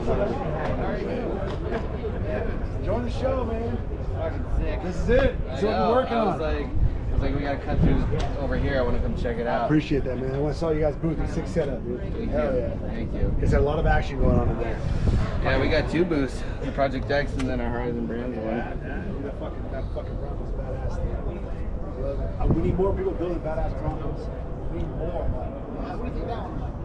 Join the show, man. Fucking sick. This is it. This is what we're working on. I was like, we gotta cut through over here. I want to come check it out. Appreciate that, man. I saw you guys booth. Sick setup, dude. Thank Hell you. yeah. Thank you. There's a lot of action going on in there. Yeah, we got 2 booths. The Project X and then our Horizon Brands one. That fucking Broncos badass thing. Love it. We need more people building badass Broncos. We need more. What do you think that one?